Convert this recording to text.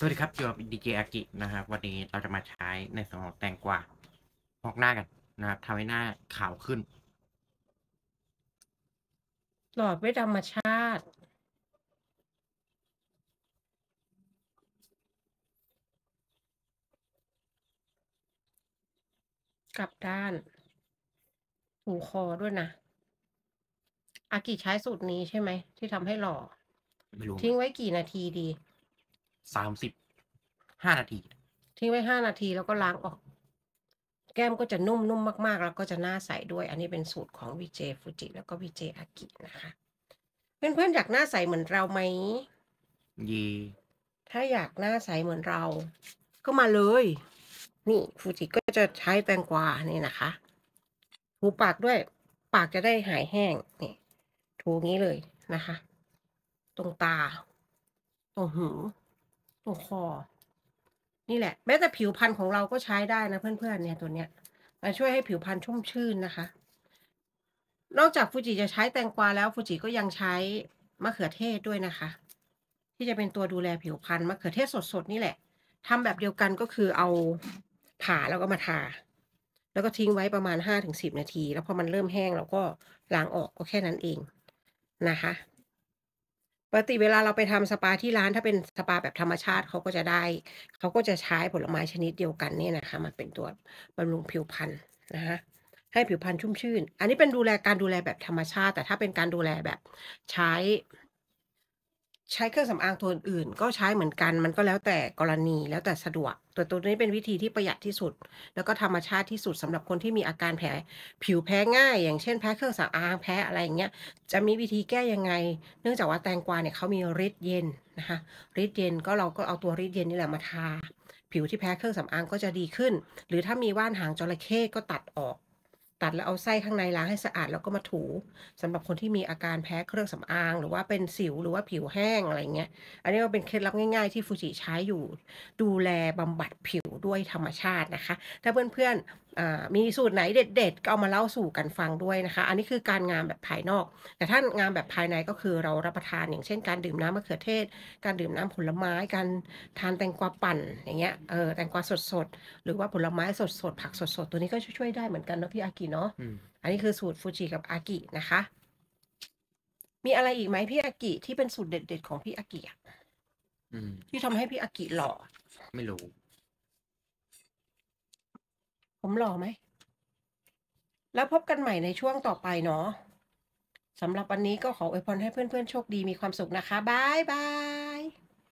สวัสดีครับอยู่กับดีเจอากินะครับวันนี้เราจะมาใช้ในส่วนของแตงกวาพอกหน้ากันนะครับทำให้หน้าขาวขึ้นหลอดไม่ธรรมชาติกลับด้านถูคอด้วยนะอากิใช้สูตรนี้ใช่ไหมที่ทำให้หล่อไม่รู้ทิ้งไว้กี่นาทีดี 35 นาทีทิ้งไว้5นาทีแล้วก็ล้างออกแก้มก็จะนุ่มๆมากๆแล้วก็จะหน้าใสด้วยอันนี้เป็นสูตรของ VJ Fuji แล้วก็ VJ Aki นะคะเพื่อนๆอยากหน้าใสเหมือนเราไหมยีถ้าอยากหน้าใสเหมือนเราก็มาเลยนี่ฟูจิก็จะใช้แตงกวานี่นะคะถูปากด้วยปากจะได้หายแห้งนี่ถูงี้เลยนะคะตรงตาตรงหูตรงคอนี่แหละแม้แต่ผิวพรรณของเราก็ใช้ได้นะเพื่อนๆเนี่ยตัวเนี้ยมันช่วยให้ผิวพรรณชุ่มชื่นนะคะนอกจากฟูจิจะใช้แตงกวาแล้วฟูจิก็ยังใช้มะเขือเทศด้วยนะคะที่จะเป็นตัวดูแลผิวพรรณมะเขือเทศสดๆนี่แหละทำแบบเดียวกันก็คือเอาผ่าแล้วก็มาทาแล้วก็ทิ้งไว้ประมาณ5-10นาทีแล้วพอมันเริ่มแห้งเราก็ล้างออกก็แค่นั้นเองนะคะปกติเวลาเราไปทำสปาที่ร้านถ้าเป็นสปาแบบธรรมชาติเขาก็จะใช้ผลไม้ชนิดเดียวกันเนี่ยนะคะมาเป็นตัวบำรุงผิวพรรณนะคะให้ผิวพรรณชุ่มชื่นอันนี้เป็นการดูแลแบบธรรมชาติแต่ถ้าเป็นการดูแลแบบใช้ ใช้เครื่องสำอางตัวอื่นๆก็ใช้เหมือนกันมันก็แล้วแต่กรณีแล้วแต่สะดวกแต่ตัวนี้เป็นวิธีที่ประหยัดที่สุดแล้วก็ธรรมชาติที่สุดสำหรับคนที่มีอาการผิวแพ้ง่ายอย่างเช่นแพ้เครื่องสำอางแพ้อะไรอย่างเงี้ยจะมีวิธีแก้ยังไงเนื่องจากว่าแตงกวาเนี่ยเขามีฤทธิ์เย็นนะคะฤทธิ์เย็นก็เราก็เอาตัวฤทธิ์เย็นนี่แหละมาทาผิวที่แพ้เครื่องสำอางก็จะดีขึ้นหรือถ้ามีว่านหางจระเข้ก็ตัดออกตัดแล้วเอาไส้ข้างในล้างให้สะอาดแล้วก็มาถูสำหรับคนที่มีอาการแพ้เครื่องสำอางหรือว่าเป็นสิวหรือว่าผิวแห้งอะไรเงี้ยอันนี้ก็เป็นเคล็ดลับง่ายๆที่ฟูจิใช้อยู่ดูแลบำบัดผิวด้วยธรรมชาตินะคะถ้าเพื่อนๆมีสูตรไหนเด็ดๆก็เอามาเล่าสู่กันฟังด้วยนะคะอันนี้คือการงามแบบภายนอกแต่ถ้างามแบบภายในก็คือเรารับประทานอย่างเช่นการดื่มน้ำมะเขือเทศการดื่มน้ำผลไม้การทานแตงกวาปั่นอย่างเงี้ยแตงกวาสดๆหรือว่าผลไม้สดๆผักสดๆตัวนี้ก็ช่วยได้เหมือนกันเนาะพี่อากิเนาะอืมอันนี้คือสูตรฟูจิกับอากินะคะมีอะไรอีกไหมพี่อากิที่เป็นสูตรเด็ดๆของพี่อากิอะอืมที่ทำให้พี่อากิหล่อไม่รู้ผมหล่อไหมแล้วพบกันใหม่ในช่วงต่อไปเนาะสำหรับวันนี้ก็ขออวยพรให้เพื่อนๆโชคดีมีความสุขนะคะบ๊ายบาย